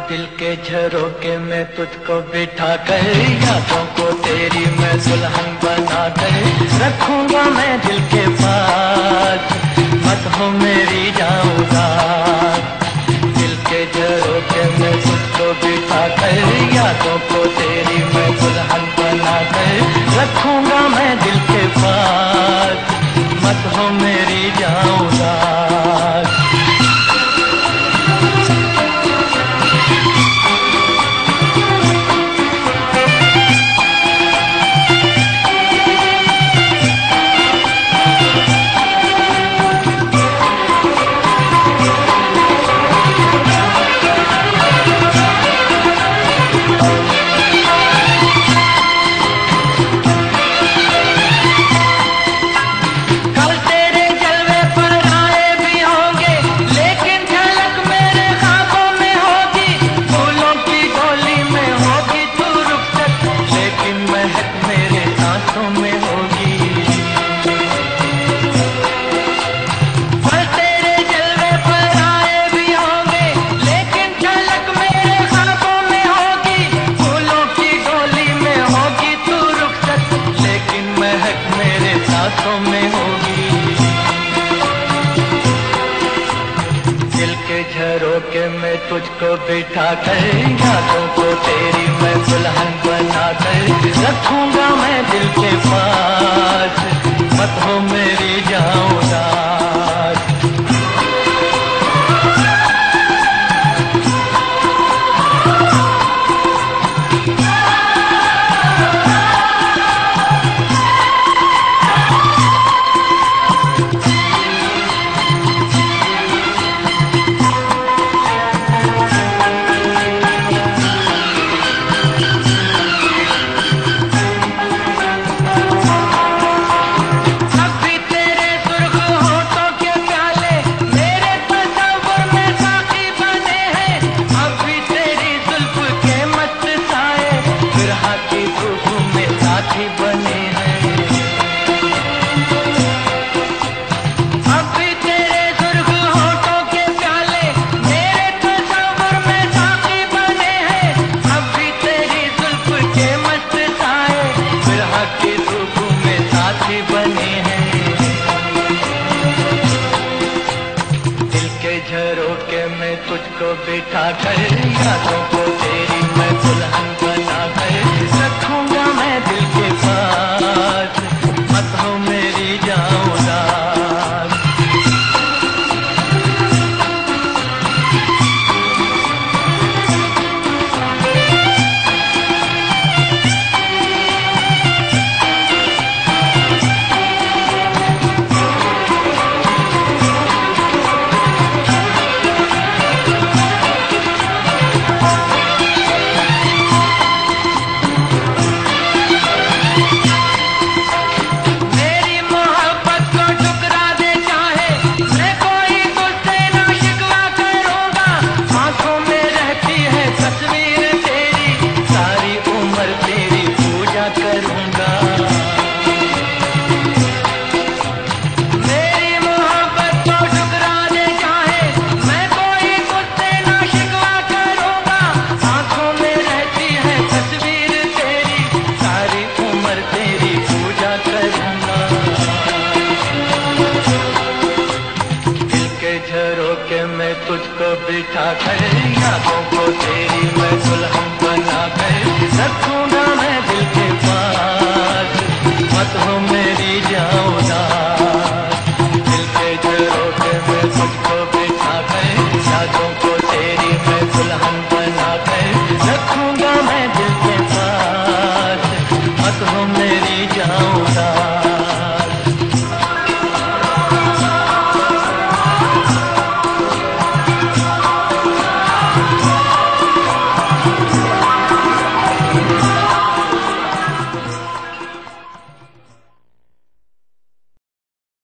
दिल के झरोके में तुझको बिठा कर यादों को तेरी मैं दुल्हन बना कर रखूंगा मैं दिल के पास, मत हो मेरी जाऊंगा। दिल के झरोके में तुझको बिठा कर यादों को तेरी मैं दुल्हन बना कर रखूंगा मैं दिल के पास, मत हो मेरी जाऊंगा। झरोके में तुझको बिठा कर यादों को तेरी मैं दुल्हन बना कर रखूंगा मैं दिल के पास, मत हो मेरी जाऊंगा। झरोके में तुझको बिठा कर यादों को तेरी मैं दुल्हन बना कर रखूंगा मैं दिल के पास, मत हो मेरी जाऊंगा। झरोके में तुझको बिठा कर यादों को तेरी मैं दुल्हन बना कर रखूंगा मैं दिल के पास, मत हो मेरी जाऊंगा।